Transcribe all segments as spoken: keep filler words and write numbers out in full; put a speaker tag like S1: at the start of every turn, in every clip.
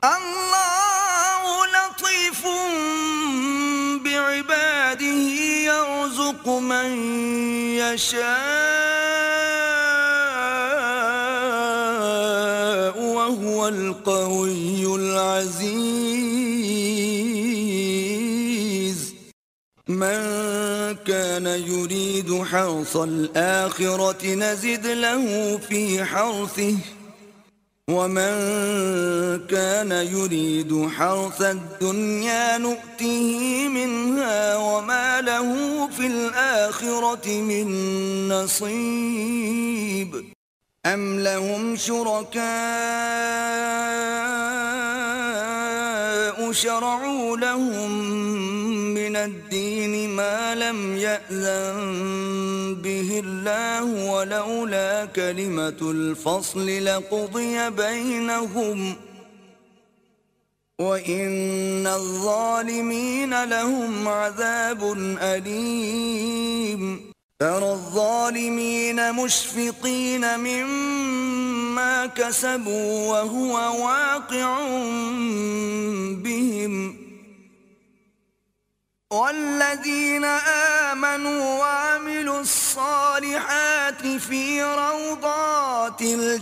S1: الله لطيف بعباده يرزق من يشاء وهو القوي العزيز. من كان يريد حرث الآخرة نزد له في حرثه ومن كان يريد حرث الدنيا نؤته منها وما له في الآخرة من نصيب. أم لهم شركاء شرعوا لهم من الدين ما لم يأذن به الله ولولا كلمة الفصل لقضي بينهم وإن الظالمين لهم عذاب أليم. ترى الظالمين مشفقين مما كسبوا وهو واقع بهم والذين آمنوا وعملوا الصالحات في روضات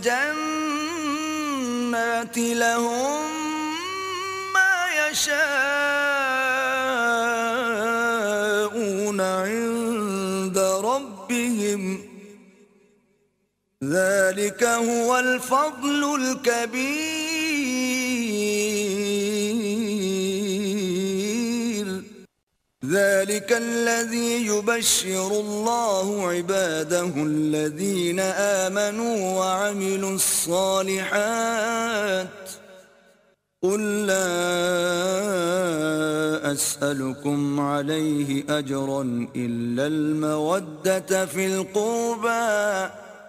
S1: الجنات لهم ما يشاءون عند ربهم ذلك هو الفضل الكبير. ذلك الذي يبشر الله عباده الذين آمنوا وعملوا الصالحات قل لا أسألكم عليه أجرا إلا المودة في القربى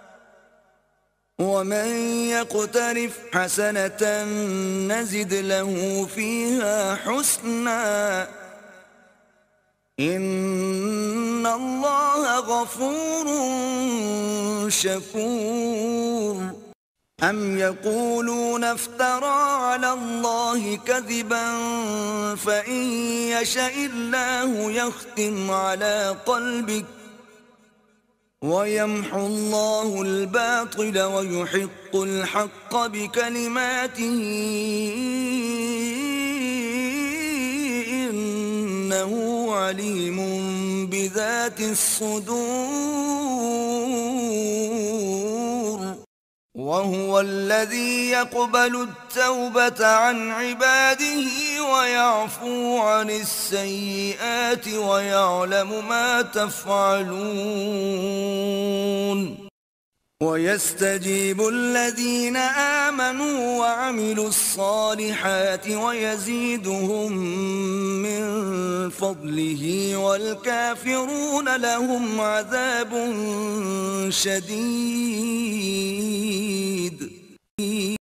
S1: ومن يقترف حسنة نزد له فيها حسنا إن الله غفور شكور. أم يقولون افترى على الله كذبا فإن يشاء الله يختم على قلبك ويمحو الله الباطل ويحق الحق بكلماته إنه عليم بذات الصدور. وهو الذي يقبل التوبة عن عباده ويعفو عن السيئات ويعلم ما تفعلون. ويستجيب الذين آمنوا وعملوا الصالحات ويزيدهم من فضله والكافرون لهم عذاب شديد.